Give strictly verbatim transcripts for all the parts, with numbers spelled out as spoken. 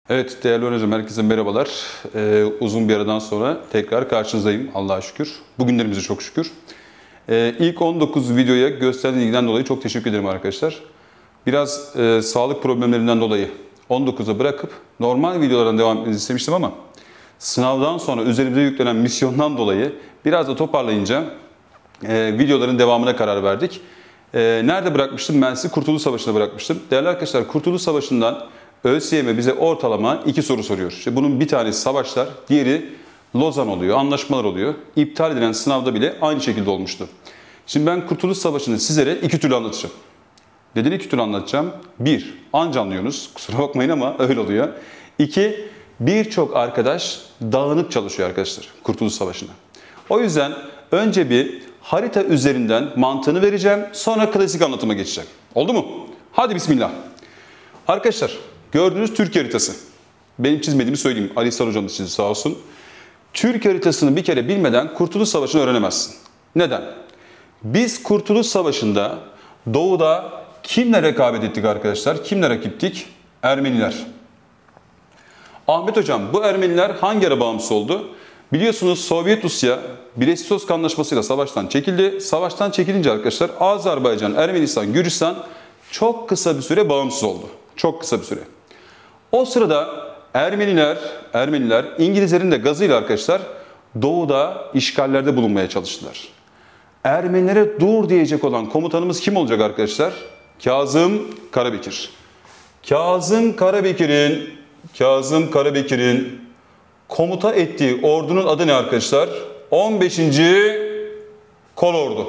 Evet değerli öğrencim, herkese merhabalar. Ee, uzun bir aradan sonra tekrar karşınızdayım Allah'a şükür. Bugünlerimize çok şükür. Ee, ilk on dokuz videoya gösterdiğiniz ilgiden dolayı çok teşekkür ederim arkadaşlar. Biraz e, sağlık problemlerinden dolayı on dokuza bırakıp normal videolardan devam etmenizi istemiştim ama sınavdan sonra üzerimize yüklenen misyondan dolayı biraz da toparlayınca e, videoların devamına karar verdik. E, nerede bırakmıştım? Ben sizi Kurtuluş Savaşı'nda bırakmıştım. Değerli arkadaşlar, Kurtuluş Savaşı'ndan ÖSYM bize ortalama iki soru soruyor. İşte bunun bir tanesi savaşlar, diğeri Lozan oluyor, anlaşmalar oluyor. İptal edilen sınavda bile aynı şekilde olmuştu. Şimdi ben Kurtuluş Savaşı'nı sizlere iki türlü anlatacağım. Neden iki türlü anlatacağım? Bir, anca anlıyorsunuz. Kusura bakmayın ama öyle oluyor. İki, birçok arkadaş dağınık çalışıyor arkadaşlar Kurtuluş Savaşı'na. O yüzden önce bir harita üzerinden mantığını vereceğim. Sonra klasik anlatıma geçeceğim. Oldu mu? Hadi bismillah. Arkadaşlar, gördüğünüz Türkiye haritası. Benim çizmediğimi söyleyeyim. Ali İhsan hocamız çizdi sağ olsun. Türkiye haritasını bir kere bilmeden Kurtuluş Savaşı'nı öğrenemezsin. Neden? Biz Kurtuluş Savaşı'nda doğuda kimle rekabet ettik arkadaşlar? Kimle rakiptik? Ermeniler. Ahmet hocam, bu Ermeniler hangi ara bağımsız oldu? Biliyorsunuz Sovyet Rusya Brest-Litovsk Anlaşması'yla savaştan çekildi. Savaştan çekilince arkadaşlar Azerbaycan, Ermenistan, Gürcistan çok kısa bir süre bağımsız oldu. Çok kısa bir süre. O sırada Ermeniler, Ermeniler İngilizlerin de gazıyla arkadaşlar doğuda işgallerde bulunmaya çalıştılar. Ermenilere dur diyecek olan komutanımız kim olacak arkadaşlar? Kazım Karabekir. Kazım Karabekir'in Kazım Karabekir'in komuta ettiği ordunun adı ne arkadaşlar? on beşinci Kolordu.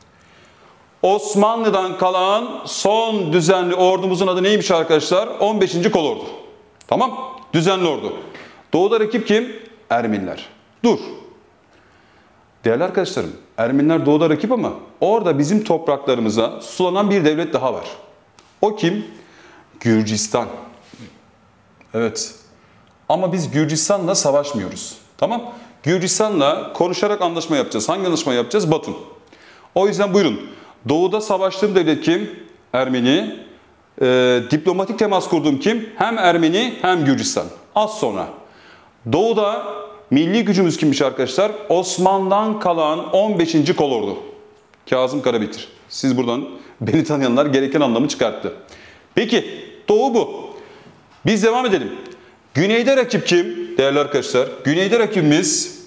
Osmanlı'dan kalan son düzenli ordumuzun adı neymiş arkadaşlar? on beşinci Kolordu. Tamam? Düzenli ordu. Doğuda rakip kim? Ermeniler. Dur. Değerli arkadaşlarım, Ermeniler doğuda rakip ama orada bizim topraklarımıza sulanan bir devlet daha var. O kim? Gürcistan. Evet. Ama biz Gürcistan'la savaşmıyoruz. Tamam? Gürcistan'la konuşarak anlaşma yapacağız. Hangi anlaşma yapacağız? Batum. O yüzden buyurun. Doğuda savaştığım devlet kim? Ermeni. Ee, diplomatik temas kurduğum kim? Hem Ermeni hem Gürcistan. Az sonra. Doğuda milli gücümüz kimmiş arkadaşlar? Osmanlı'dan kalan on beşinci Kolordu. Kazım Karabekir. Siz buradan beni tanıyanlar gereken anlamı çıkarttı. Peki Doğu bu. Biz devam edelim. Güneyde rakip kim? Değerli arkadaşlar. Güneyde rakibimiz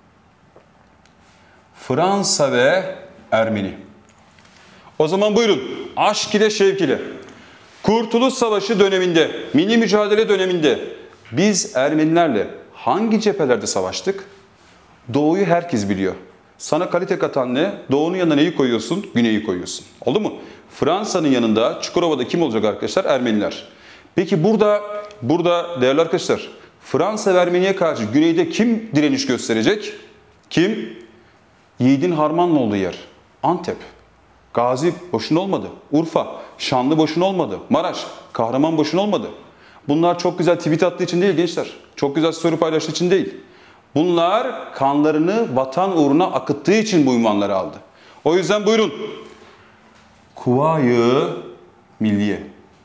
Fransa ve Ermeni. O zaman buyurun. Aşk ile şevk ile. Kurtuluş Savaşı döneminde, milli mücadele döneminde biz Ermenilerle hangi cephelerde savaştık? Doğuyu herkes biliyor. Sana kalite katan ne? Doğunun yanına neyi koyuyorsun? Güneyi koyuyorsun. Oldu mu? Fransa'nın yanında Çukurova'da kim olacak arkadaşlar? Ermeniler. Peki burada, burada değerli arkadaşlar, Fransa ve Ermeni'ye karşı güneyde kim direniş gösterecek? Kim? Yiğidin harmanlı olduğu yer. Antep. Gazi boşuna olmadı. Urfa, Şanlı boşuna olmadı. Maraş, Kahraman boşuna olmadı. Bunlar çok güzel tweet attığı için değil gençler. Çok güzel story paylaştığı için değil. Bunlar kanlarını vatan uğruna akıttığı için bu unvanları aldı. O yüzden buyurun. Kuvayi Milliye.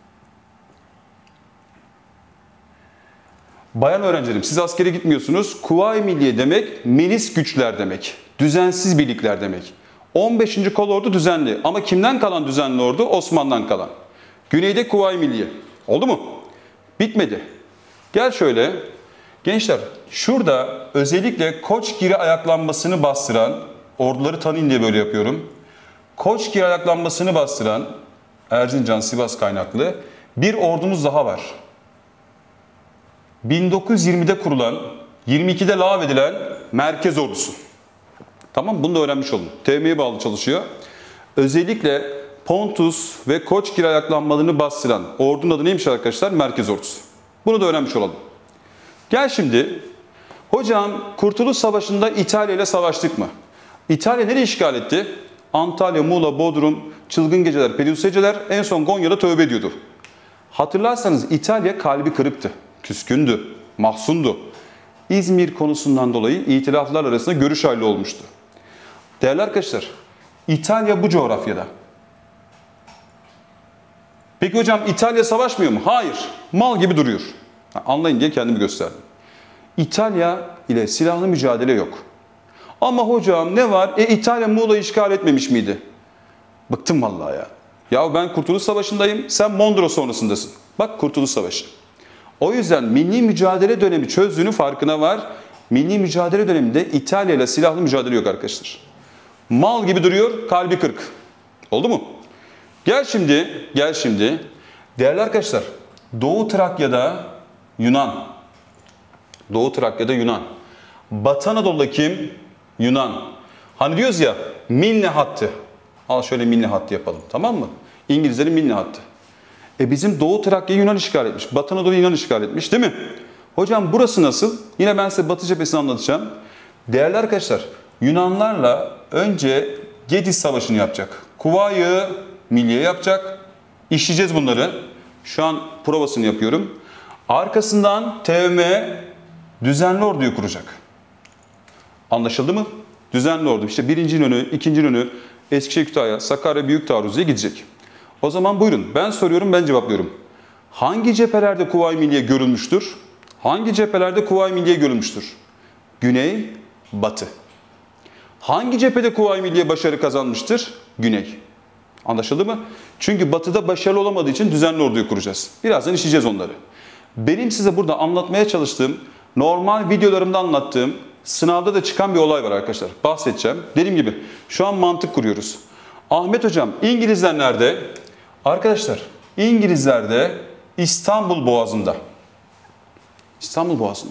Bayan öğrencilerim, siz askere gitmiyorsunuz. Kuvayi Milliye demek milis güçler demek. Düzensiz birlikler demek. on beşinci Kolordu düzenli. Ama kimden kalan düzenli ordu? Osmanlı'dan kalan. Güneyde Kuvayi Milliye. Oldu mu? Bitmedi. Gel şöyle. Gençler, şurada özellikle Koçgiri ayaklanmasını bastıran, orduları tanıyın diye böyle yapıyorum. Koçgiri ayaklanmasını bastıran, Erzincan, Sivas kaynaklı bir ordumuz daha var. bin dokuz yüz yirmide kurulan, yirmi ikide lağvedilen Merkez Ordusu. Tamam, bunu da öğrenmiş olun. T M M'ye bağlı çalışıyor. Özellikle Pontus ve Koçgiri ayaklanmalarını bastıran ordunun adı neymiş arkadaşlar? Merkez Ordusu. Bunu da öğrenmiş olalım. Gel şimdi. Hocam Kurtuluş Savaşı'nda İtalya ile savaştık mı? İtalya nereye işgal etti? Antalya, Muğla, Bodrum, çılgın geceler, Pelusi geceler, en son Konya'da tövbe ediyordu. Hatırlarsanız İtalya kalbi kırıktı. Küskündü, mahzundu. İzmir konusundan dolayı itilaflar arasında görüş ayrılığı olmuştu. Değerli arkadaşlar, İtalya bu coğrafyada. Peki hocam İtalya savaşmıyor mu? Hayır. Mal gibi duruyor. Anlayın diye kendimi gösterdim. İtalya ile silahlı mücadele yok. Ama hocam ne var? E İtalya Muğla'yı işgal etmemiş miydi? Bıktım vallahi ya. Ya ben Kurtuluş Savaşı'ndayım, sen Mondros sonrasındasın. Bak Kurtuluş Savaşı. O yüzden milli mücadele dönemi çözdüğünün farkına var. Milli mücadele döneminde İtalya ile silahlı mücadele yok arkadaşlar. Mal gibi duruyor, kalbi kırık. Oldu mu? Gel şimdi, gel şimdi. Değerli arkadaşlar, Doğu Trakya'da Yunan. Doğu Trakya'da Yunan. Batı Anadolu'da kim? Yunan. Hani diyoruz ya, Milne hattı. Al şöyle Milne hattı yapalım, tamam mı? İngilizlerin Milne hattı. E bizim Doğu Trakya'yı Yunan işgal etmiş. Batı Anadolu'yu Yunan işgal etmiş değil mi? Hocam burası nasıl? Yine ben size Batı cephesini anlatacağım. Değerli arkadaşlar, Yunanlarla önce Gediz Savaşı'nı yapacak. Kuvayi Milliye yapacak. İşleyeceğiz bunları. Şu an provasını yapıyorum. Arkasından T V M düzenli orduyu kuracak. Anlaşıldı mı? Düzenli ordu. İşte birinci İnönü, ikinci İnönü, Eskişehir Kütahya, Sakarya Büyük Taarruz'a gidecek. O zaman buyurun. Ben soruyorum, ben cevaplıyorum. Hangi cephelerde Kuvayi Milliye görülmüştür? Hangi cephelerde Kuvayi Milliye görülmüştür? Güney, Batı. Hangi cephede Kuvayi Milliye başarı kazanmıştır? Güney. Anlaşıldı mı? Çünkü Batı'da başarılı olamadığı için düzenli orduyu kuracağız. Birazdan işleyeceğiz onları. Benim size burada anlatmaya çalıştığım, normal videolarımda anlattığım, sınavda da çıkan bir olay var arkadaşlar. Bahsedeceğim. Dediğim gibi şu an mantık kuruyoruz. Ahmet hocam, İngilizler nerede? Arkadaşlar, İngilizler de İstanbul Boğazı'nda. İstanbul Boğazı'nda.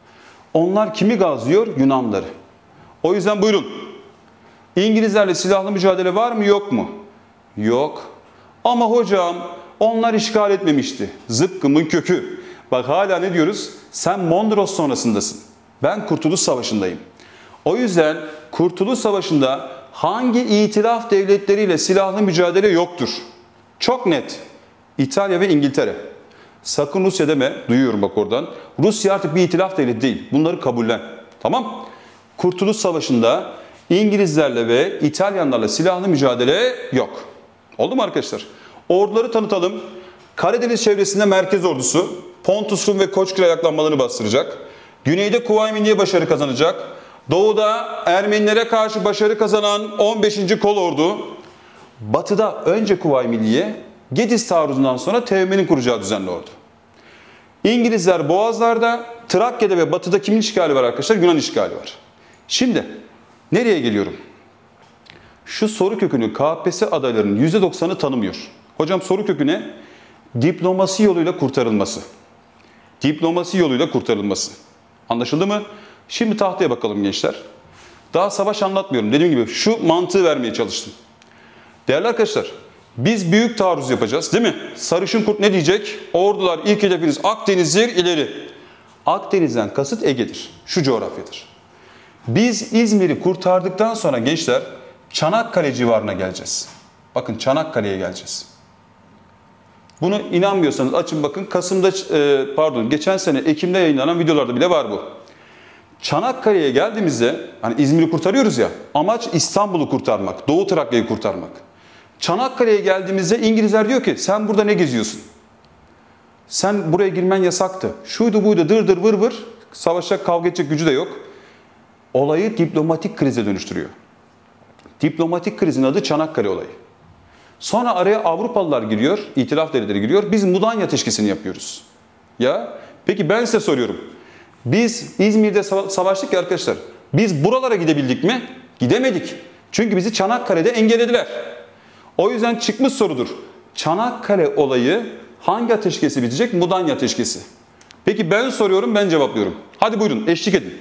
Onlar kimi gazlıyor? Yunanları. O yüzden buyurun. İngilizlerle silahlı mücadele var mı yok mu? Yok. Ama hocam onlar işgal etmemişti. Zıkkımın kökü. Bak hala ne diyoruz? Sen Mondros sonrasındasın. Ben Kurtuluş Savaşı'ndayım. O yüzden Kurtuluş Savaşı'nda hangi itilaf devletleriyle silahlı mücadele yoktur? Çok net. İtalya ve İngiltere. Sakın Rusya deme. Duyuyorum bak oradan. Rusya artık bir itilaf devleti değil. Bunları kabullen. Tamam? Kurtuluş Savaşı'nda İngilizlerle ve İtalyanlarla silahlı mücadele yok. Oldu mu arkadaşlar? Orduları tanıtalım. Karadeniz çevresinde merkez ordusu Pontus Rum ve Koçgir ayaklanmalarını bastıracak. Güneyde Kuvayi Milliye başarı kazanacak. Doğuda Ermenilere karşı başarı kazanan on beşinci Kolordu. Batıda önce Kuvayi Milliye, Gediz taarruzundan sonra T V M'nin kuracağı düzenli ordu. İngilizler Boğazlar'da, Trakya'da ve Batı'da kimin işgali var arkadaşlar? Yunan işgali var. Şimdi nereye geliyorum? Şu soru kökünü K P S S adaylarının yüzde doksanı tanımıyor. Hocam soru kökü ne? Diplomasi yoluyla kurtarılması. Diplomasi yoluyla kurtarılması. Anlaşıldı mı? Şimdi tahtaya bakalım gençler. Daha savaş anlatmıyorum. Dediğim gibi şu mantığı vermeye çalıştım. Değerli arkadaşlar, biz büyük taarruz yapacağız değil mi? Sarışın kurt ne diyecek? Ordular ilk hedefiniz Akdeniz'dir, ileri. Akdeniz'den kasıt Ege'dir. Şu coğrafyadır. Biz İzmir'i kurtardıktan sonra gençler Çanakkale civarına geleceğiz. Bakın Çanakkale'ye geleceğiz. Bunu inanmıyorsanız açın bakın. Kasım'da pardon geçen sene Ekim'de yayınlanan videolarda bile var bu. Çanakkale'ye geldiğimizde hani İzmir'i kurtarıyoruz ya, amaç İstanbul'u kurtarmak, Doğu Trakya'yı kurtarmak. Çanakkale'ye geldiğimizde İngilizler diyor ki sen burada ne geziyorsun? Sen buraya girmen yasaktı. Şuydu buydu dır dır vır vır, savaşacak kavga edecek gücü de yok. Olayı diplomatik krize dönüştürüyor. Diplomatik krizin adı Çanakkale olayı. Sonra araya Avrupalılar giriyor, itilaf devletleri giriyor. Biz Mudanya ateşkesini yapıyoruz. Ya peki ben size soruyorum. Biz İzmir'de savaştık ya arkadaşlar. Biz buralara gidebildik mi? Gidemedik. Çünkü bizi Çanakkale'de engellediler. O yüzden çıkmış sorudur. Çanakkale olayı hangi ateşkesi bitecek? Mudanya ateşkesi. Peki ben soruyorum, ben cevaplıyorum. Hadi buyurun eşlik edin.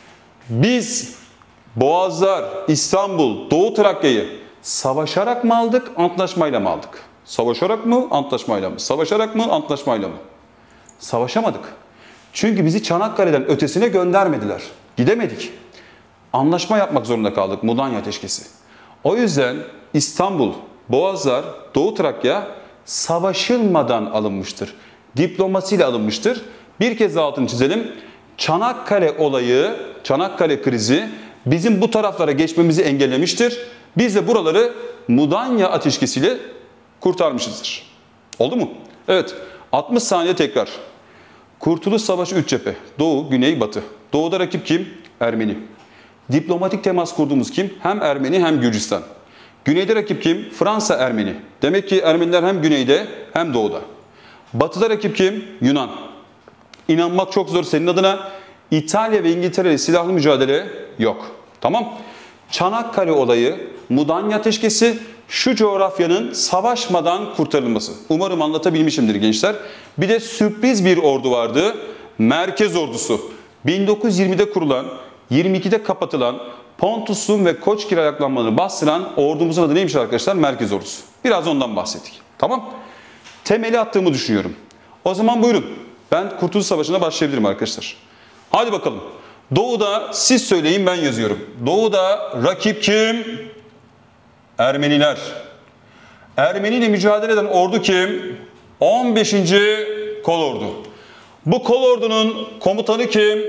Biz Boğazlar, İstanbul, Doğu Trakya'yı savaşarak mı aldık, antlaşmayla mı aldık? Savaşarak mı, antlaşmayla mı? Savaşarak mı, antlaşmayla mı? Savaşamadık. Çünkü bizi Çanakkale'den ötesine göndermediler. Gidemedik. Anlaşma yapmak zorunda kaldık, Mudanya ateşkesi. O yüzden İstanbul, Boğazlar, Doğu Trakya savaşılmadan alınmıştır. Diplomasiyle alınmıştır. Bir kez daha altını çizelim. Çanakkale olayı, Çanakkale krizi bizim bu taraflara geçmemizi engellemiştir. Biz de buraları Mudanya ateşkesiyle kurtarmışızdır. Oldu mu? Evet. altmış saniye tekrar. Kurtuluş Savaşı üç cephe. Doğu, Güney, Batı. Doğuda rakip kim? Ermeni. Diplomatik temas kurduğumuz kim? Hem Ermeni hem Gürcistan. Güneyde rakip kim? Fransa, Ermeni. Demek ki Ermeniler hem güneyde hem doğuda. Batıda rakip kim? Yunan. İnanmak çok zor senin adına. İtalya ve İngiltere ile silahlı mücadele yok. Tamam. Çanakkale olayı, Mudanya ateşkesi, şu coğrafyanın savaşmadan kurtarılması. Umarım anlatabilmişimdir gençler. Bir de sürpriz bir ordu vardı. Merkez Ordusu. bin dokuz yüz yirmide kurulan, yirmi ikide kapatılan, Pontus'un ve Koçgir ayaklanmalarını bastıran ordumuzun adı neymiş arkadaşlar? Merkez Ordusu. Biraz ondan bahsettik. Tamam. Temeli attığımı düşünüyorum. O zaman buyurun. Ben Kurtuluş Savaşı'na başlayabilirim arkadaşlar. Hadi bakalım. Doğu'da siz söyleyin, ben yazıyorum. Doğu'da rakip kim? Ermeniler. Ermeni ile mücadele eden ordu kim? on beşinci Kolordu. Bu kolordunun komutanı kim?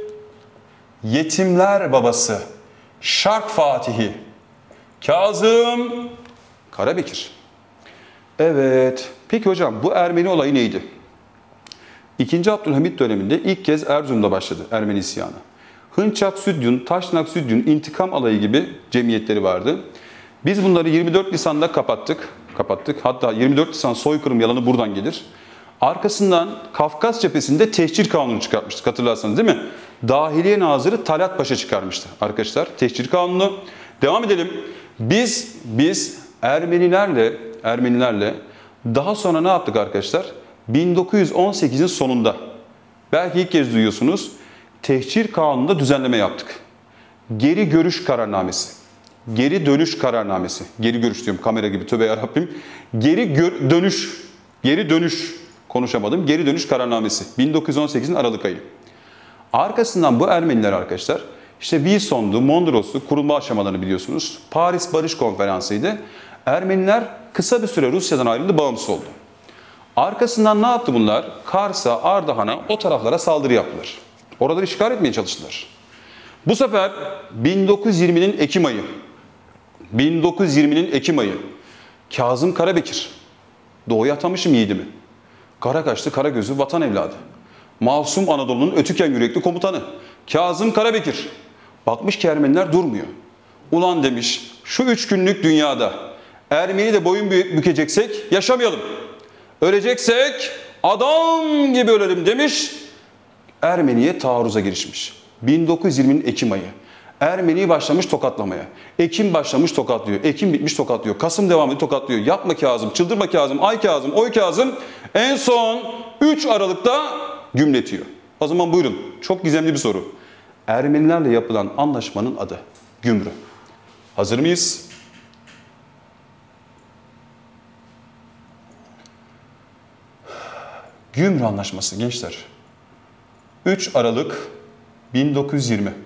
Yetimler babası. Şark Fatihi. Kazım Karabekir. Evet. Peki hocam, bu Ermeni olayı neydi? İkinci Abdülhamit döneminde ilk kez Erzurum'da başladı Ermeni isyanı. Hınçak Südyun, Taşnak Südyun, İntikam Alayı gibi cemiyetleri vardı. Biz bunları yirmi dört Nisan'da kapattık. Kapattık. Hatta yirmi dört Nisan soykırım yalanı buradan gelir. Arkasından Kafkas cephesinde tehcir kanunu çıkartmıştık, hatırlarsanız değil mi? Dahiliye Nazırı Talat Paşa çıkarmıştı arkadaşlar tehcir kanunu. Devam edelim. Biz biz Ermenilerle Ermenilerle daha sonra ne yaptık arkadaşlar? bin dokuz yüz on sekizin sonunda, belki ilk kez duyuyorsunuz, tehcir kanununda düzenleme yaptık. Geri görüş kararnamesi. Geri dönüş kararnamesi. Geri görüş diyorum, kamera gibi, tövbe yarabbim. Geri dönüş. Geri dönüş. Konuşamadım. Geri dönüş kararnamesi. bin dokuz yüz on sekizin Aralık ayı. Arkasından bu Ermeniler arkadaşlar, işte Wilson'du, Mondros'tu, kurulma aşamalarını biliyorsunuz. Paris Barış Konferansı'ydı. Ermeniler kısa bir süre Rusya'dan ayrıldı, bağımsız oldu. Arkasından ne yaptı bunlar? Kars'a, Ardahan'a, o taraflara saldırı yaptılar. Oraları işgal etmeye çalıştılar. Bu sefer bin dokuz yüz yirminin Ekim ayı, bin dokuz yüz yirminin Ekim ayı, Kazım Karabekir, Doğu'ya atamışım yiğidimi. Kara kaşlı, kara gözlü vatan evladı. Masum Anadolu'nun ötüken yürekli komutanı. Kazım Karabekir. Bakmış ki Ermeniler durmuyor. Ulan demiş, şu üç günlük dünyada Ermeni de boyun bükeceksek yaşamayalım. Öleceksek adam gibi ölelim demiş. Ermeni'ye taarruza girişmiş. bin dokuz yüz yirminin Ekim ayı. Ermeni'yi başlamış tokatlamaya. Ekim başlamış tokatlıyor. Ekim bitmiş tokatlıyor. Kasım devam ediyor tokatlıyor. Yapma Kazım, çıldırma Kazım, ay Kazım, oy Kazım. En son üç Aralık'ta gümletiyor. O zaman buyurun. Çok gizemli bir soru. Ermenilerle yapılan anlaşmanın adı Gümrü. Hazır mıyız? Gümrü Anlaşması gençler. üç Aralık bin dokuz yüz yirmi.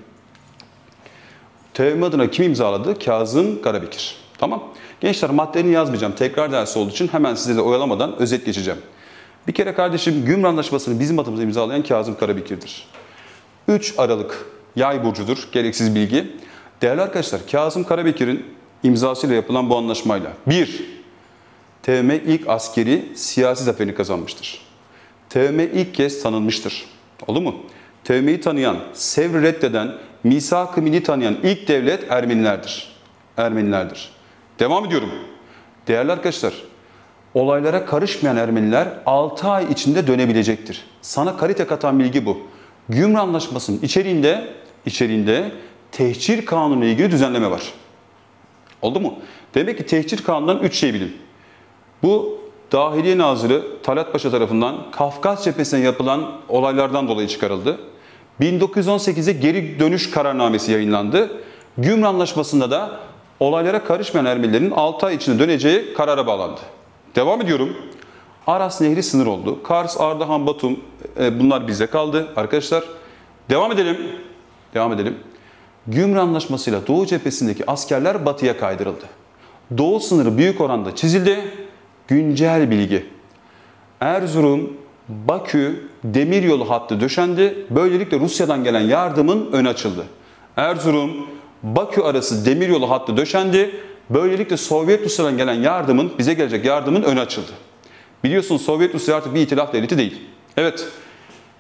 T V M adına kim imzaladı? Kazım Karabekir. Tamam. Gençler, maddelerini yazmayacağım. Tekrar dersi olduğu için hemen size de oyalamadan özet geçeceğim. Bir kere kardeşim, Gümrü Anlaşması'nı bizim adımıza imzalayan Kazım Karabekir'dir. üç Aralık Yay burcudur. Gereksiz bilgi. Değerli arkadaşlar, Kazım Karabekir'in imzasıyla yapılan bu anlaşmayla bir T V M ilk askeri siyasi zaferini kazanmıştır. T V M ilk kez tanınmıştır. Oldu mu? T V M'yi tanıyan, Sevr'i reddeden, Misak-ı Milli tanıyan ilk devlet Ermenilerdir. Ermenilerdir. Devam ediyorum. Değerli arkadaşlar, olaylara karışmayan Ermeniler altı ay içinde dönebilecektir. Sana kalite katan bilgi bu. Gümrü Anlaşması'nın içeriğinde, içeriğinde tehcir kanunu ile ilgili düzenleme var. Oldu mu? Demek ki tehcir kanunundan üç şey bilin. Bu Dahiliye Nazırı Talat Paşa tarafından Kafkas cephesine yapılan olaylardan dolayı çıkarıldı. bin dokuz yüz on sekizde geri dönüş kararnamesi yayınlandı. Gümrü Anlaşması'nda da olaylara karışmayan Ermenilerin altı ay içinde döneceği karara bağlandı. Devam ediyorum. Aras Nehri sınır oldu. Kars, Ardahan, Batum, e, bunlar bize kaldı arkadaşlar. Devam edelim. Devam edelim. Gümrü Anlaşması'yla Doğu cephesindeki askerler batıya kaydırıldı. Doğu sınırı büyük oranda çizildi. Güncel bilgi. Erzurum, Bakü demiryolu hattı döşendi. Böylelikle Rusya'dan gelen yardımın önü açıldı. Erzurum, Bakü arası demiryolu hattı döşendi. Böylelikle Sovyet Rusya'dan gelen yardımın, bize gelecek yardımın önü açıldı. Biliyorsunuz Sovyet Rusya artık bir itilaf devleti değil. Evet.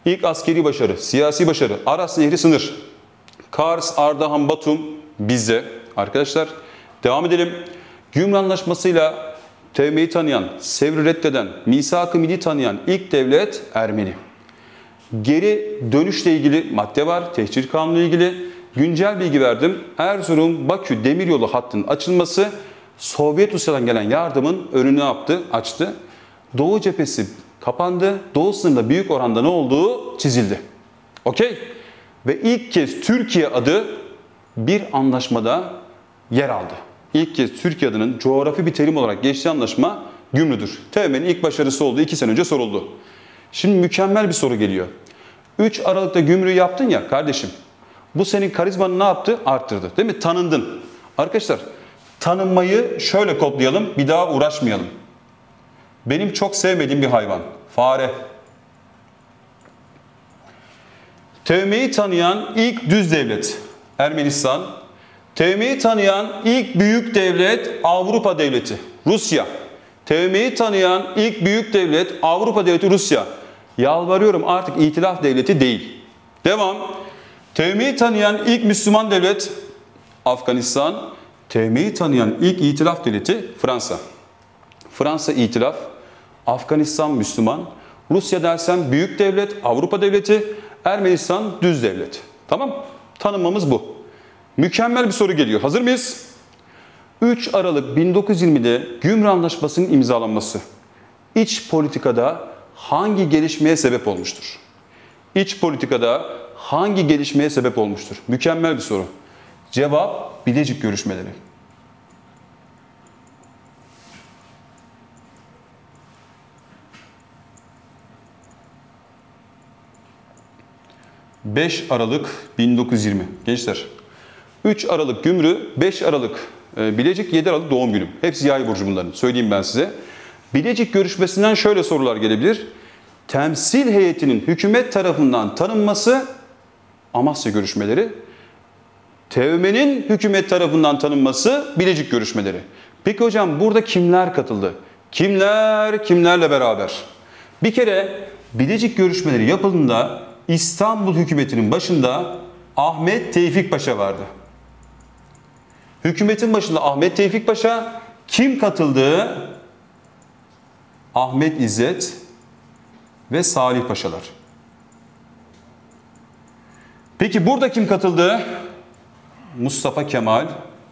İlk askeri başarı, siyasi başarı, Aras Nehri sınır. Kars, Ardahan, Batum bizde. Arkadaşlar devam edelim. Gümrük Anlaşması'yla T B M'yi tanıyan, Sevr'i reddeden, Misak-ı Milli tanıyan ilk devlet Ermeni. Geri dönüşle ilgili madde var, tehcir kanunu ile ilgili. Güncel bilgi verdim. Erzurum-Bakü demiryolu hattının açılması Sovyet Rusya'dan gelen yardımın önünü yaptı, açtı. Doğu cephesi kapandı. Doğu sınırında büyük oranda ne olduğu çizildi. Okey? Ve ilk kez Türkiye adı bir anlaşmada yer aldı. İlk kez Türkiye adının coğrafi bir terim olarak geçtiği anlaşma Gümrü'dür. T B M'nin ilk başarısı oldu. iki sene önce soruldu. Şimdi mükemmel bir soru geliyor. üç Aralık'ta Gümrüğü yaptın ya kardeşim. Bu senin karizmanı ne yaptı? Arttırdı. Değil mi? Tanındın. Arkadaşlar tanınmayı şöyle kodlayalım. Bir daha uğraşmayalım. Benim çok sevmediğim bir hayvan. Fare. T B M'yi tanıyan ilk düz devlet Ermenistan. T B M'yi tanıyan ilk büyük devlet Avrupa devleti Rusya. T B M'yi tanıyan ilk büyük devlet Avrupa devleti Rusya. Yalvarıyorum artık itilaf devleti değil. Devam. T B M'yi tanıyan ilk Müslüman devlet Afganistan. T B M'yi tanıyan ilk itilaf devleti Fransa. Fransa itilaf, Afganistan Müslüman, Rusya dersen büyük devlet, Avrupa devleti, Ermenistan düz devlet. Tamam? Tanımamız bu. Mükemmel bir soru geliyor. Hazır mıyız? üç Aralık bin dokuz yüz yirmide Gümrük Anlaşması'nın imzalanması iç politikada hangi gelişmeye sebep olmuştur? İç politikada hangi gelişmeye sebep olmuştur? Mükemmel bir soru. Cevap Bilecik görüşmeleri. beş Aralık bin dokuz yüz yirmi. Gençler. üç Aralık Gümrü, beş Aralık Bilecik, yedi Aralık doğum günüm. Hepsi yay burcu bunların. Söyleyeyim ben size. Bilecik görüşmesinden şöyle sorular gelebilir. Temsil heyetinin hükümet tarafından tanınması Amasya görüşmeleri. T B M'nin hükümet tarafından tanınması Bilecik görüşmeleri. Peki hocam burada kimler katıldı? Kimler kimlerle beraber? Bir kere Bilecik görüşmeleri yapıldığında İstanbul hükümetinin başında Ahmet Tevfik Paşa vardı. Hükümetin başında Ahmet Tevfik Paşa, kim katıldı? Ahmet İzzet ve Salih Paşalar. Peki burada kim katıldı? Mustafa Kemal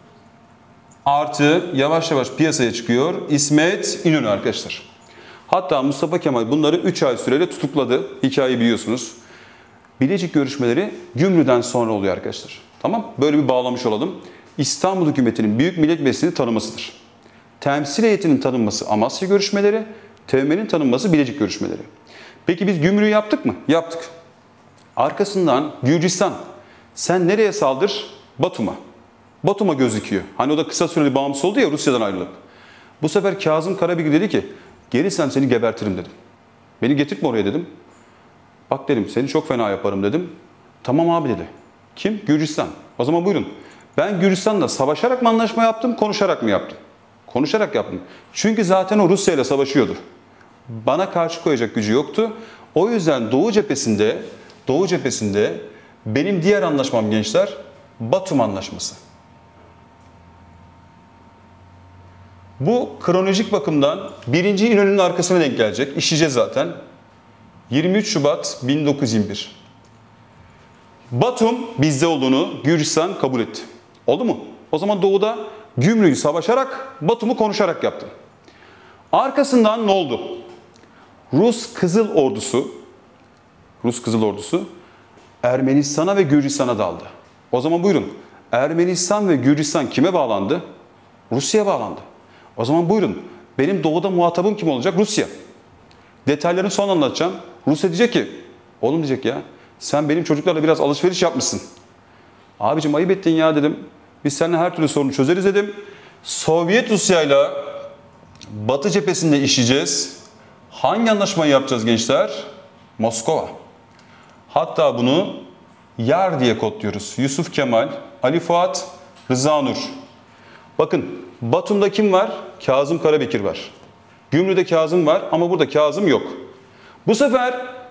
artı yavaş yavaş piyasaya çıkıyor İsmet İnönü arkadaşlar. Hatta Mustafa Kemal bunları üç ay süreyle tutukladı. Hikayeyi biliyorsunuz. Bilecik görüşmeleri Gümrü'den sonra oluyor arkadaşlar. Tamam? Böyle bir bağlamış olalım. İstanbul hükümetinin Büyük Millet Meclisi'nin tanınmasıdır. Temsil heyetinin tanınması Amasya görüşmeleri, T B M'nin tanınması Bilecik görüşmeleri. Peki biz Gümrüğü yaptık mı? Yaptık. Arkasından Gürcistan. Sen nereye saldır? Batum'a. Batum'a gözüküyor. Hani o da kısa süreli bağımsız oldu ya Rusya'dan ayrılıp. Bu sefer Kazım Karabekir dedi ki gelirsen seni gebertirim dedim. Beni getirtme oraya dedim. Bak dedim seni çok fena yaparım dedim. Tamam abi dedi. Kim? Gürcistan. O zaman buyurun. Ben Gürcistan'la savaşarak mı anlaşma yaptım, konuşarak mı yaptım? Konuşarak yaptım. Çünkü zaten o Rusya ile savaşıyordu. Bana karşı koyacak gücü yoktu. O yüzden Doğu cephesinde, Doğu cephesinde benim diğer anlaşmam gençler Batum Anlaşması. Bu kronolojik bakımdan birinci İnönü'nün arkasına denk gelecek. İşleyeceğiz zaten. yirmi üç Şubat bin dokuz yüz yirmi bir. Batum bizde olduğunu Gürcistan kabul etti. Oldu mu? O zaman Doğu'da Gümrüğü savaşarak, Batum'u konuşarak yaptım. Arkasından ne oldu? Rus Kızıl Ordusu, Rus Kızıl Ordusu Ermenistan'a ve Gürcistan'a daldı. O zaman buyurun. Ermenistan ve Gürcistan kime bağlandı? Rusya'ya bağlandı. O zaman buyurun. Benim Doğu'da muhatabım kim olacak? Rusya. Detaylarını sonra anlatacağım. Rusya diyecek ki, oğlum diyecek ya, sen benim çocuklarla biraz alışveriş yapmışsın. Abicim ayıp ettin ya dedim. Biz seninle her türlü sorunu çözeriz dedim. Sovyet Rusya'yla Batı cephesinde işleyeceğiz. Hangi anlaşmayı yapacağız gençler? Moskova. Hatta bunu YAR diye kodluyoruz. Yusuf Kemal, Ali Fuat, Rıza Nur. Bakın Batum'da kim var? Kazım Karabekir var. Gümrü'de Kazım var ama burada Kazım yok. Bu sefer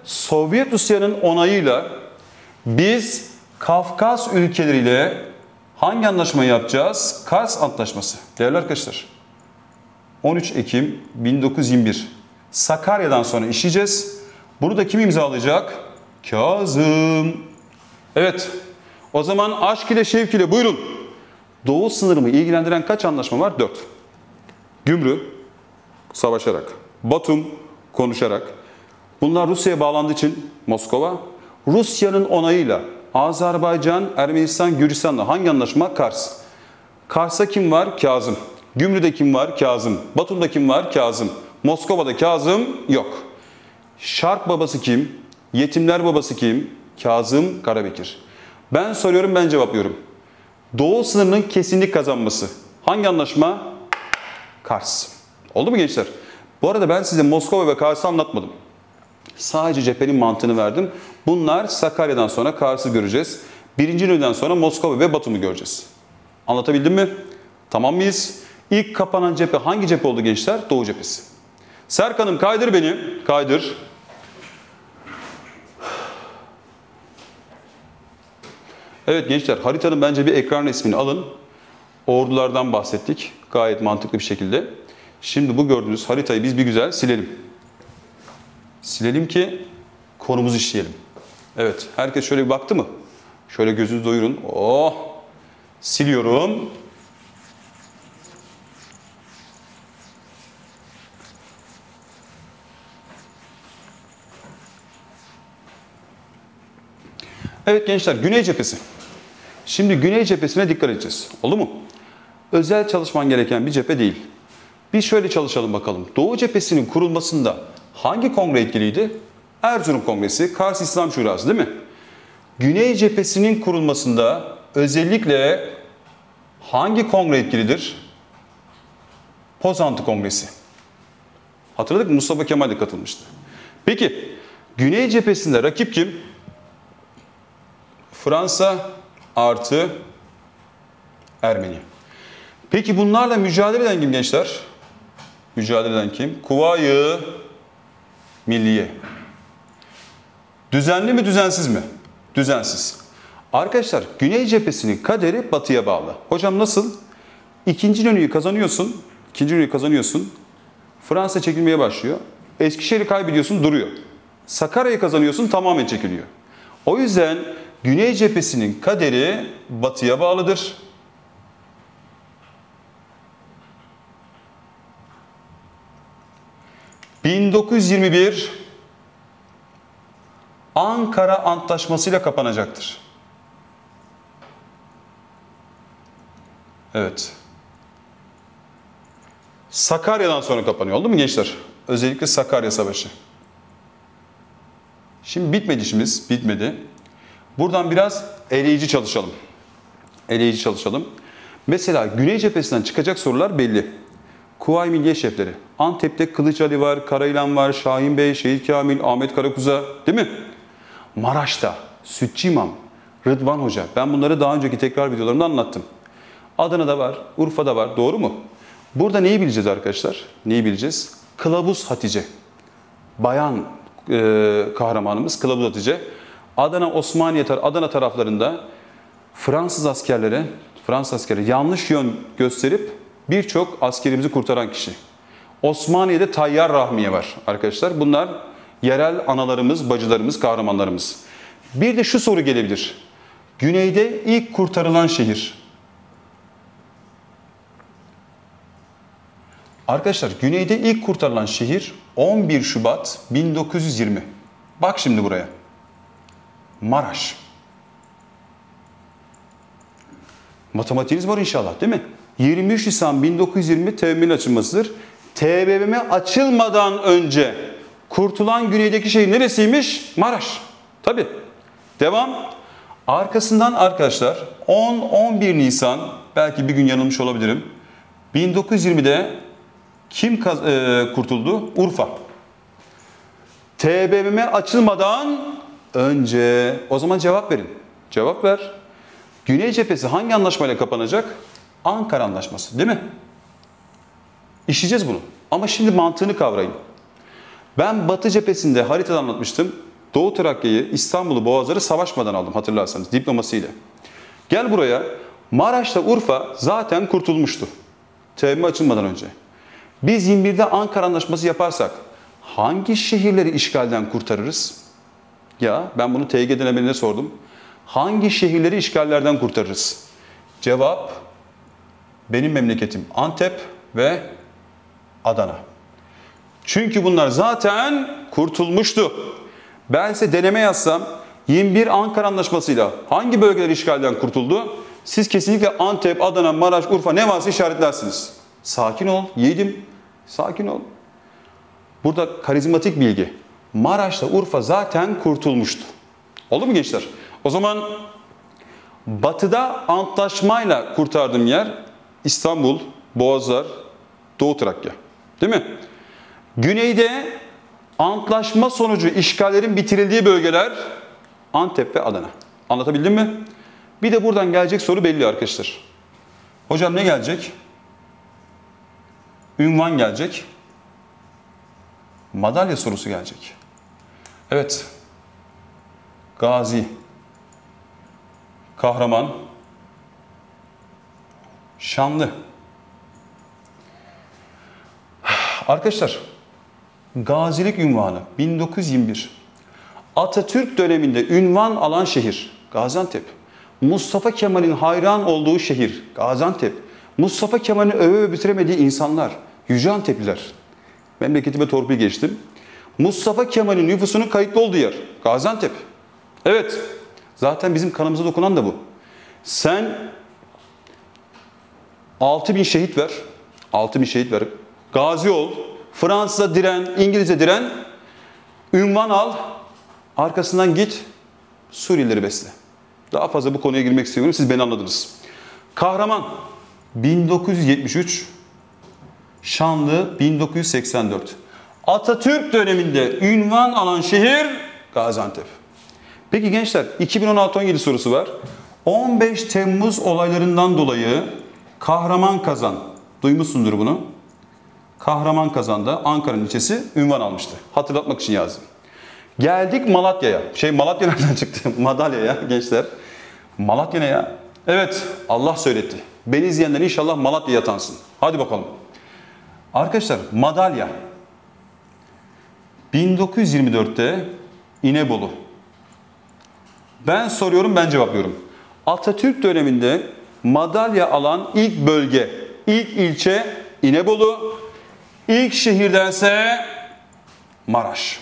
Sovyet Rusya'nın onayıyla biz Kafkas ülkeleriyle hangi anlaşmayı yapacağız? Kars Antlaşması. Değerli arkadaşlar, on üç Ekim bin dokuz yüz yirmi bir Sakarya'dan sonra işleyeceğiz. Bunu da kim imzalayacak? Kazım. Evet, o zaman aşk ile şevk ile buyurun. Doğu sınırımı ilgilendiren kaç anlaşma var? dört. Gümrü, savaşarak. Batum, konuşarak. Bunlar Rusya'ya bağlandığı için Moskova. Rusya'nın onayıyla Azerbaycan, Ermenistan, Gürcistan'la hangi anlaşma? Kars. Kars'ta kim var? Kazım. Gümrü'de kim var? Kazım. Batum'da kim var? Kazım. Moskova'da Kazım yok. Şark babası kim? Yetimler babası kim? Kazım Karabekir. Ben soruyorum, ben cevaplıyorum. Doğu sınırının kesinlik kazanması. Hangi anlaşma? Kars. Oldu mu gençler? Bu arada ben size Moskova ve Kars'ı anlatmadım. Sadece cephenin mantığını verdim. Bunlar Sakarya'dan sonra Kars'ı göreceğiz. Birinci İnönü'den sonra Moskova ve Batum'u göreceğiz. Anlatabildim mi? Tamam mıyız? İlk kapanan cephe hangi cephe oldu gençler? Doğu cephesi. Serkan'ım kaydır beni. Kaydır. Evet gençler, haritanın bence bir ekran resmini alın. Ordulardan bahsettik. Gayet mantıklı bir şekilde. Şimdi bu gördüğünüz haritayı biz bir güzel silelim. Silelim ki konumuzu işleyelim. Evet, herkes şöyle bir baktı mı? Şöyle gözünüzü doyurun. Oh! Siliyorum. Evet gençler, Güney cephesi. Şimdi Güney cephesine dikkat edeceğiz. Oldu mu? Özel çalışman gereken bir cephe değil. Biz şöyle çalışalım bakalım. Doğu cephesinin kurulmasında hangi kongre etkiliydi? Erzurum Kongresi, Kars İslam Şurası değil mi? Güney cephesinin kurulmasında özellikle hangi kongre etkilidir? Pozantı Kongresi. Hatırladık mı? Mustafa Kemal de katılmıştı. Peki, Güney cephesinde rakip kim? Fransa artı Ermeni. Peki bunlarla mücadele eden kim gençler? Mücadele eden kim? Kuvayi Milliye. Düzenli mi, düzensiz mi? Düzensiz. Arkadaşlar, Güney cephesinin kaderi batıya bağlı. Hocam nasıl? İkinci İnönü'yü kazanıyorsun. İkinci İnönü'yü kazanıyorsun. Fransa çekilmeye başlıyor. Eskişehir'i kaybediyorsun, duruyor. Sakarya'yı kazanıyorsun, tamamen çekiliyor. O yüzden Güney cephesinin kaderi batıya bağlıdır. bin dokuz yüz yirmi bir Ankara Antlaşması ile kapanacaktır. Evet. Sakarya'dan sonra kapanıyor. Oldu mu gençler? Özellikle Sakarya Savaşı. Şimdi bitmedi işimiz. Bitmedi. Buradan biraz eleyici çalışalım. Eleyici çalışalım. Mesela Güney cephesinden çıkacak sorular belli. Kuvayi Milliye şefleri. Antep'te Kılıç Ali var, Karayılan var, Şahin Bey, Şehit Kamil, Ahmet Karakuza, değil mi? Maraş'ta Sütçü İmam, Rıdvan Hoca. Ben bunları daha önceki tekrar videolarımda anlattım. Adana'da var, Urfa'da var. Doğru mu? Burada neyi bileceğiz arkadaşlar? Neyi bileceğiz? Kılavuz Hatice. Bayan e, kahramanımız Kılavuz Hatice. Adana, Osmaniye, Adana taraflarında Fransız askerlere, Fransız askeri yanlış yön gösterip birçok askerimizi kurtaran kişi. Osmaniye'de Tayyar Rahmiye var arkadaşlar. Bunlar yerel analarımız, bacılarımız, kahramanlarımız. Bir de şu soru gelebilir. Güneyde ilk kurtarılan şehir. Arkadaşlar güneyde ilk kurtarılan şehir on bir Şubat bin dokuz yüz yirmi. Bak şimdi buraya. Maraş. Matematiğiniz var inşallah değil mi? yirmi üç Nisan bin dokuz yüz yirmi T B M'nin açılmasıdır. T B M M açılmadan önce kurtulan güneydeki şehir neresiymiş? Maraş. Tabii. Devam. Arkasından arkadaşlar on on bir Nisan, belki bir gün yanılmış olabilirim. bin dokuz yüz yirmide kim e, kurtuldu? Urfa. T B M M açılmadan önce. O zaman cevap verin. Cevap ver. Güney cephesi hangi anlaşmayla kapanacak? Ankara Antlaşması, değil mi? İşleyeceğiz bunu. Ama şimdi mantığını kavrayın. Ben Batı cephesinde haritada anlatmıştım. Doğu Trakya'yı, İstanbul'u, Boğazları savaşmadan aldım hatırlarsanız diplomasıyla. Gel buraya. Maraş'ta Urfa zaten kurtulmuştu. T B M M açılmadan önce. Biz yirmi birde Ankara Anlaşması yaparsak hangi şehirleri işgalden kurtarırız? Ya ben bunu T G denemelerine sordum. Hangi şehirleri işgallerden kurtarırız? Cevap benim memleketim Antep ve Adana. Çünkü bunlar zaten kurtulmuştu. Ben size deneme yazsam yirmi bir Ankara Anlaşması'yla hangi bölgeler işgalden kurtuldu? Siz kesinlikle Antep, Adana, Maraş, Urfa ne varsa işaretlersiniz. Sakin ol yiğidim. Sakin ol. Burada karizmatik bilgi. Maraş'ta Urfa zaten kurtulmuştu. Oldu mu gençler? O zaman batıda antlaşmayla kurtardığım yer İstanbul, Boğazlar, Doğu Trakya. Değil mi? Güneyde antlaşma sonucu işgallerin bitirildiği bölgeler Antep ve Adana. Anlatabildim mi? Bir de buradan gelecek soru belli arkadaşlar. Hocam ne gelecek? Ünvan gelecek. Madalya sorusu gelecek. Evet. Gazi, kahraman, şanlı. Arkadaşlar, gazilik ünvanı bin dokuz yüz yirmi bir. Atatürk döneminde ünvan alan şehir Gaziantep. Mustafa Kemal'in hayran olduğu şehir Gaziantep. Mustafa Kemal'in öve öve bitiremediği insanlar Yüce Antepliler. Memleketime torpil geçtim. Mustafa Kemal'in nüfusunun kayıtlı olduğu yer Gaziantep. Evet. Zaten bizim kanımıza dokunan da bu. Sen altı bin şehit ver. altı bin şehit ver. Gazi ol. Fransız'a diren, İngiliz'e diren. Ünvan al. Arkasından git. Suriyelileri besle. Daha fazla bu konuya girmek istemiyorum. Siz beni anladınız. Kahraman bin dokuz yüz yetmiş üç. Şanlı bin dokuz yüz seksen dört. Atatürk döneminde ünvan alan şehir Gaziantep. Peki gençler iki bin on altı on yedi sorusu var. on beş Temmuz olaylarından dolayı Kahramanmaraş, duymuşsundur bunu. Kahramanmaraş'da Ankara'nın ilçesi ünvan almıştı. Hatırlatmak için yazdım. Geldik Malatya'ya. Şey Malatya nereden çıktı? Madalya'ya gençler. Malatya ne ya? Evet Allah söyletti. Beni izleyenler inşallah Malatya'ya atansın. Hadi bakalım. Arkadaşlar madalya. bin dokuz yüz yirmi dörtte İnebolu. Ben soruyorum ben cevaplıyorum. Atatürk döneminde madalya alan ilk bölge, ilk ilçe İnebolu. İlk şehirdense Maraş.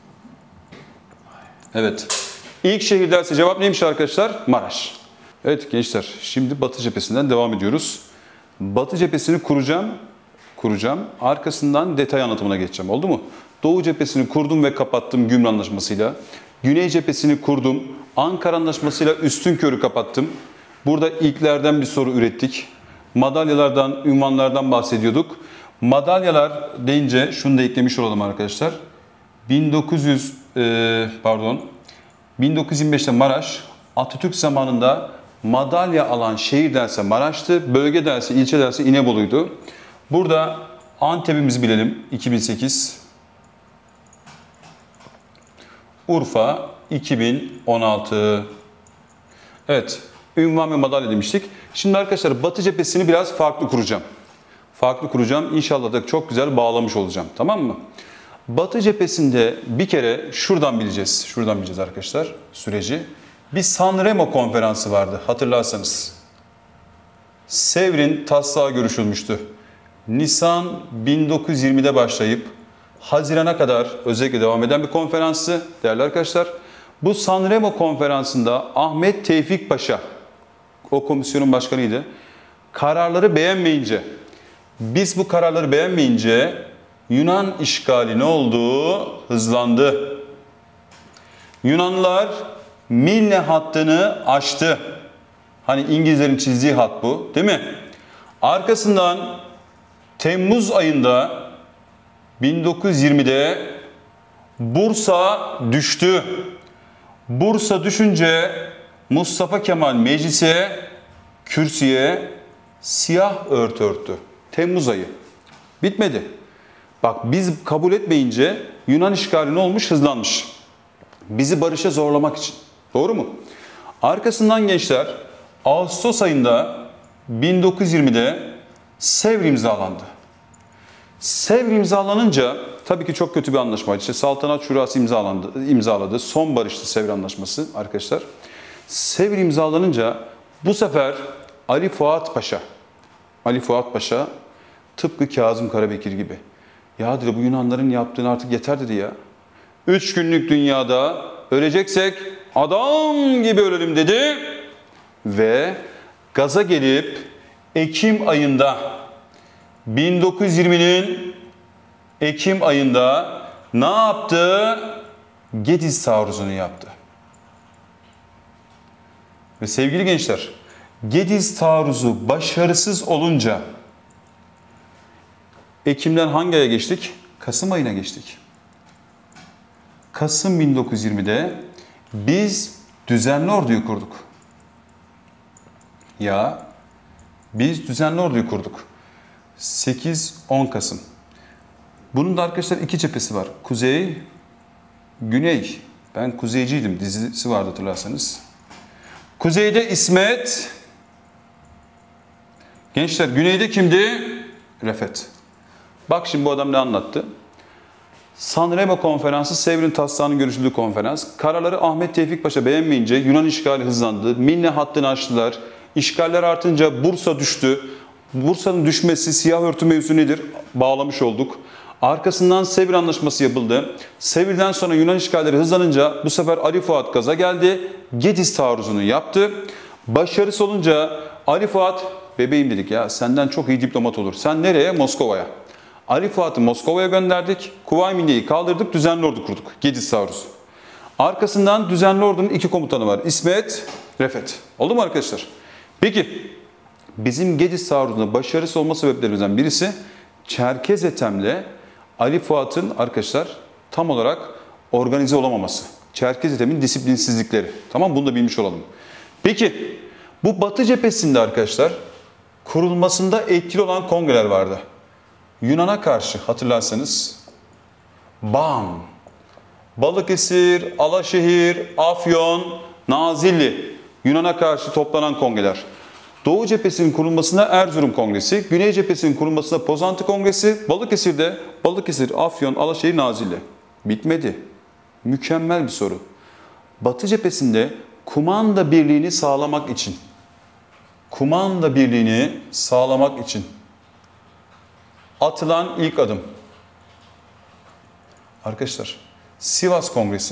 Evet. İlk şehirdense cevap neymiş arkadaşlar? Maraş. Evet gençler şimdi Batı cephesinden devam ediyoruz. Batı cephesini kuracağım. Kuracağım. Arkasından detay anlatımına geçeceğim. Oldu mu? Doğu cephesini kurdum ve kapattım Gümrük Anlaşması'yla. Güney cephesini kurdum. Ankara Anlaşması'yla Üstünkör'ü kapattım. Burada ilklerden bir soru ürettik. Madalyalardan, ünvanlardan bahsediyorduk. Madalyalar deyince şunu da eklemiş olalım arkadaşlar. bin dokuz yüz e, pardon bin dokuz yüz yirmi beşte Maraş, Atatürk zamanında madalya alan şehir derse Maraş'tı, bölge derse, ilçe derse İnebolu'ydu. Burada Antep'imizi bilelim iki bin sekiz. Urfa iki bin on altı. Evet, ünvan ve madalya demiştik. Şimdi arkadaşlar Batı cephesini biraz farklı kuracağım. Farklı kuracağım. İnşallah da çok güzel bağlamış olacağım. Tamam mı? Batı cephesinde bir kere şuradan bileceğiz. Şuradan bileceğiz arkadaşlar süreci. Bir Sanremo konferansı vardı hatırlarsanız. Sevr'in taslağı görüşülmüştü. Nisan bin dokuz yüz yirmide başlayıp Haziran'a kadar özellikle devam eden bir konferansı değerli arkadaşlar. Bu Sanremo konferansında Ahmet Tevfik Paşa, o komisyonun başkanıydı. Kararları beğenmeyince, biz bu kararları beğenmeyince Yunan işgali ne oldu? Hızlandı. Yunanlılar Milne hattını aştı. Hani İngilizlerin çizdiği hat bu, değil mi? Arkasından Temmuz ayında bin dokuz yüz yirmide Bursa düştü. Bursa düşünce Mustafa Kemal meclise, kürsüye siyah örtü örttü. Temmuz ayı. Bitmedi. Bak biz kabul etmeyince Yunan işgali ne olmuş? Hızlanmış. Bizi barışa zorlamak için. Doğru mu? Arkasından gençler Ağustos ayında bin dokuz yüz yirmide Sevr imzalandı. Sevr imzalanınca tabii ki çok kötü bir anlaşmaydı. İşte Saltanat Şurası imzalandı, imzaladı. Son barıştı Sevr Anlaşması arkadaşlar. Sevr imzalanınca bu sefer Ali Fuat Paşa, Ali Fuat Paşa tıpkı Kazım Karabekir gibi. Ya dedi bu Yunanların yaptığını artık yeter dedi ya. Üç günlük dünyada öleceksek adam gibi ölelim dedi. Ve gaza gelip Ekim ayında bin dokuz yüz yirminin Ekim ayında ne yaptı? Gediz taarruzunu yaptı. Ve sevgili gençler, Gediz taarruzu başarısız olunca Ekim'den hangi aya geçtik? Kasım ayına geçtik. Kasım bin dokuz yüz yirmide biz düzenli orduyu kurduk. Ya biz düzenli orduyu kurduk. sekiz on Kasım. Bunun da arkadaşlar iki cephesi var. Kuzey, güney. Ben kuzeyciydim. Dizisi vardı hatırlarsanız. Kuzeyde İsmet. Gençler güneyde kimdi? Refet. Bak şimdi bu adam ne anlattı? Sanremo konferansı Sevr'in taslağının görüşüldüğü konferans. Kararları Ahmet Tevfik Paşa beğenmeyince Yunan işgali hızlandı. Milne hattını açtılar. İşgaller artınca Bursa düştü. Bursa'nın düşmesi siyah örtü mevzusu nedir? Bağlamış olduk. Arkasından Sevr Anlaşması yapıldı. Sevr'den sonra Yunan işgalleri hızlanınca bu sefer Ali Fuat gaza geldi. Gediz taarruzunu yaptı. Başarısı olunca Ali Fuat, bebeğim dedik ya senden çok iyi diplomat olur. Sen nereye? Moskova'ya. Ali Fuat'ı Moskova'ya gönderdik. Kuvayi Milliye'yi kaldırdık. Düzenli ordu kurduk. Gediz taarruzu. Arkasından düzenli ordunun iki komutanı var. İsmet, Refet. Oldu mu arkadaşlar? Peki bizim Gediz taarruzunda başarısı olma sebeplerimizden birisi Çerkez Ethem'le Ali Fuat'ın arkadaşlar tam olarak organize olamaması. Çerkez Ethem'in disiplinsizlikleri. Tamam, bunu da bilmiş olalım. Peki bu Batı cephesinde arkadaşlar kurulmasında etkili olan kongreler vardı. Yunan'a karşı hatırlarsanız Ban, Balıkesir, Alaşehir, Afyon, Nazilli Yunan'a karşı toplanan kongreler. Doğu cephesinin kurulmasına Erzurum Kongresi, Güney cephesinin kurulmasına Pozantı Kongresi, Balıkesir'de Balıkesir, Afyon, Alaşehir, Nazilli. Bitmedi. Mükemmel bir soru. Batı cephesinde kumanda birliğini sağlamak için, kumanda birliğini sağlamak için atılan ilk adım. Arkadaşlar, Sivas Kongresi.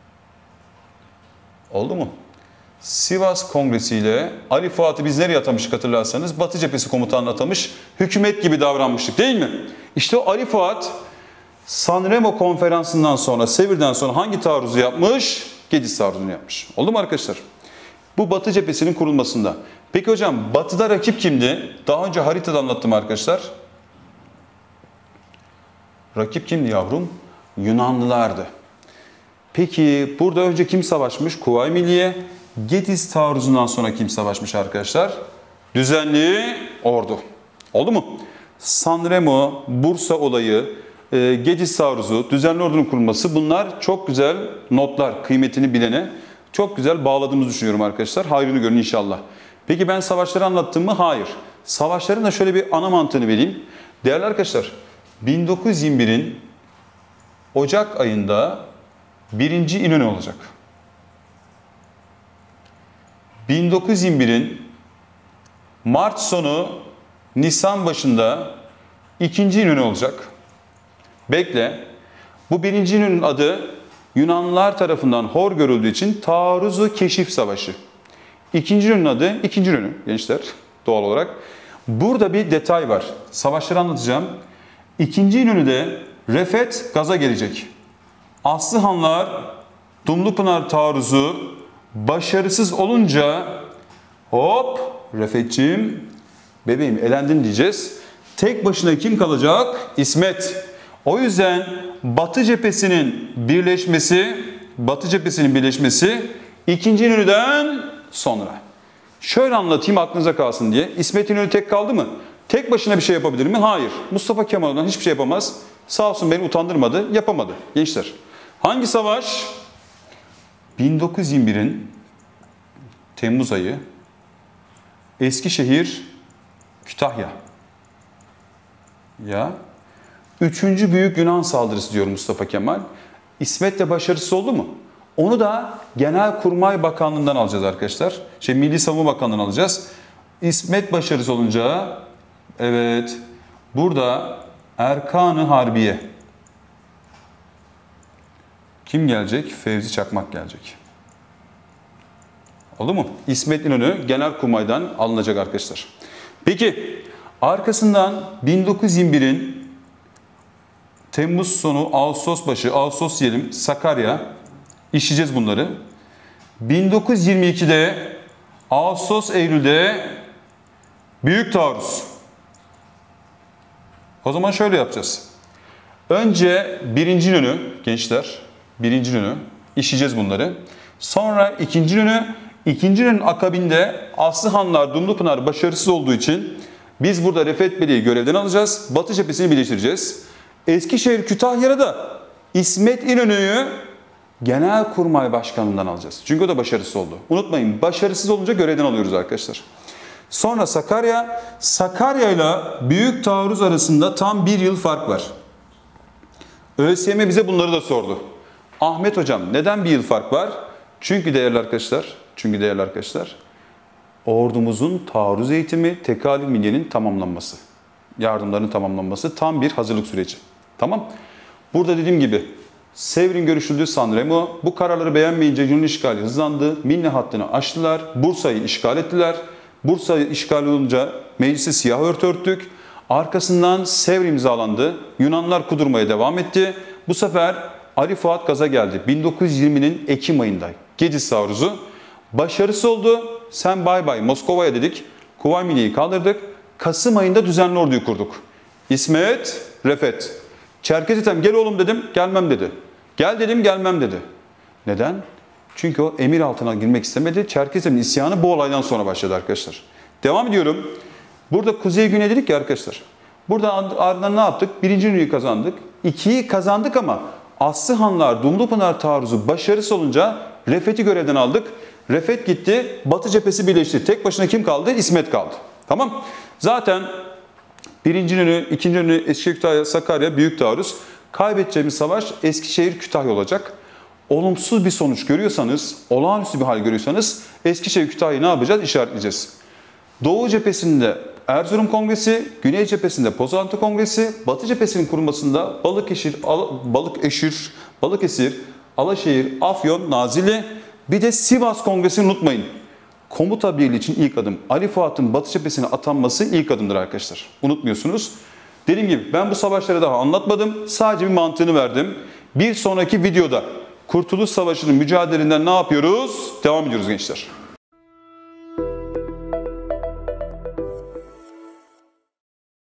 Oldu mu? Sivas Kongresi ile Ali Fuat'ı biz nereye atamıştık hatırlarsanız? Batı cephesi komutanına atamış, hükümet gibi davranmıştık değil mi? İşte o Ali Fuat Sanremo konferansından sonra, Sevr'den sonra hangi taarruzu yapmış? Gediz taarruzunu yapmış. Oldu mu arkadaşlar? Bu Batı cephesinin kurulmasında. Peki hocam Batı'da rakip kimdi? Daha önce haritada anlattım arkadaşlar. Rakip kimdi yavrum? Yunanlılardı. Peki burada önce kim savaşmış? Kuvayi Milliye. Gediz taarruzundan sonra kim savaşmış arkadaşlar? Düzenli ordu. Oldu mu? Sanremo, Bursa olayı, e, Gediz taarruzu, düzenli ordunun kurulması, bunlar çok güzel notlar, kıymetini bilene çok güzel bağladığımızı düşünüyorum arkadaşlar. Hayrını görün inşallah. Peki ben savaşları anlattım mı? Hayır. Savaşların da şöyle bir ana mantığını vereyim. Değerli arkadaşlar, bin dokuz yüz yirmi birin Ocak ayında birinci İnönü olacak. bin dokuz yüz yirmi birin Mart sonu Nisan başında ikinci İnönü olacak. Bekle. Bu birinci İnönü'nün adı Yunanlılar tarafından hor görüldüğü için Taarruzu Keşif Savaşı. İkinci İnönü'nün adı ikinci İnönü gençler doğal olarak. Burada bir detay var. Savaşları anlatacağım. İkinci İnönü'de Refet gaza gelecek. Aslıhanlar Dumlupınar taarruzu başarısız olunca hop Refetciğim bebeğim elendin diyeceğiz. Tek başına kim kalacak? İsmet. O yüzden Batı cephesinin birleşmesi, Batı cephesinin birleşmesi ikinci İnönü'den sonra. Şöyle anlatayım aklınıza kalsın diye. İsmet İnönü tek kaldı mı? Tek başına bir şey yapabilir mi? Hayır. Mustafa Kemal'dan hiçbir şey yapamaz. Sağ olsun beni utandırmadı, yapamadı gençler. Hangi savaş? bin dokuz yüz yirmi birin Temmuz ayı Eskişehir, Kütahya. Ya. Üçüncü büyük Yunan saldırısı diyor Mustafa Kemal. İsmet'le başarısız oldu mu? Onu da Genelkurmay Bakanlığı'ndan alacağız arkadaşlar. Şey, Milli Savunma Bakanlığı'ndan alacağız. İsmet başarısız olunca, evet, burada Erkan-ı Harbiye. Kim gelecek? Fevzi Çakmak gelecek. Oldu mu? İsmet İnönü Genelkurmay'dan alınacak arkadaşlar. Peki arkasından bin dokuz yüz yirmi birin Temmuz sonu, Ağustos başı, Ağustos diyelim, Sakarya. İşleyeceğiz bunları. bin dokuz yüz yirmi ikide Ağustos, Eylül'de Büyük Taarruz. O zaman şöyle yapacağız. Önce birinci İnönü gençler, birinci İnönü işleyeceğiz bunları. Sonra ikinci İnönü, ikinci İnönü'nün akabinde Aslıhanlar, Dumlupınar başarısız olduğu için biz burada Refet Bey'i görevden alacağız. Batı cephesini birleştireceğiz. Eskişehir, Kütahya'da da İsmet İnönü'yü Genelkurmay Başkanlığı'ndan alacağız. Çünkü o da başarısız oldu. Unutmayın, başarısız olunca görevden alıyoruz arkadaşlar. Sonra Sakarya, Sakarya ile Büyük Taarruz arasında tam bir yıl fark var. ÖSYM bize bunları da sordu. Ahmet hocam neden bir yıl fark var? Çünkü değerli arkadaşlar, çünkü değerli arkadaşlar, ordumuzun taarruz eğitimi, Tekalül Milliye'nin tamamlanması, yardımların tamamlanması tam bir hazırlık süreci. Tamam. Burada dediğim gibi Sevr'in görüşüldüğü Sanremo, bu kararları beğenmeyince Yunan işgali hızlandı. Milne hattını aştılar. Bursa'yı işgal ettiler. Bursa işgal olunca meclisi siyah örtü örttük. Arkasından Sevr imzalandı. Yunanlar kudurmaya devam etti. Bu sefer Ali Fuat gaza geldi. bin dokuz yüz yirminin Ekim ayında Gediz taarruzu. Başarısız oldu. Sen bay bay Moskova'ya dedik. Kuvayi Milliye'yi kaldırdık. Kasım ayında düzenli orduyu kurduk. İsmet, Refet. Çerkez Ethem gel oğlum dedim, gelmem dedi. Gel dedim, gelmem dedi. Neden? Çünkü o emir altına girmek istemedi. Çerkez Ethem'in isyanı bu olaydan sonra başladı arkadaşlar. Devam ediyorum. Burada Kuzey Güney dedik ya arkadaşlar. Burada ardından ne yaptık? Birinci İnönü'yü kazandık. İkiyi kazandık ama Aslıhanlar, Dumlupınar taarruzu başarısız olunca Refet'i görevden aldık. Refet gitti, Batı cephesi birleşti. Tek başına kim kaldı? İsmet kaldı. Tamam. Zaten birinci İnönü, ikinci İnönü, Eskişehir, Kütahya, Sakarya, Büyük Taarruz. Kaybedeceğimiz savaş Eskişehir, Kütahya olacak. Olumsuz bir sonuç görüyorsanız, olağanüstü bir hal görüyorsanız Eskişehir, Kütahya'yı ne yapacağız? İşaretleyeceğiz. Doğu cephesinde Erzurum Kongresi, Güney cephesinde Pozantı Kongresi, Batı cephesinin kurulmasında Balıkesir, Balıkesir, Balıkesir, Alaşehir, Afyon, Nazilli, bir de Sivas Kongresi'ni unutmayın. Komuta birliği için ilk adım. Ali Fuat'ın Batı cephesine atanması ilk adımdır arkadaşlar. Unutmuyorsunuz. Dediğim gibi ben bu savaşları daha anlatmadım. Sadece bir mantığını verdim. Bir sonraki videoda Kurtuluş Savaşı'nın mücadelelerinden ne yapıyoruz? Devam ediyoruz gençler.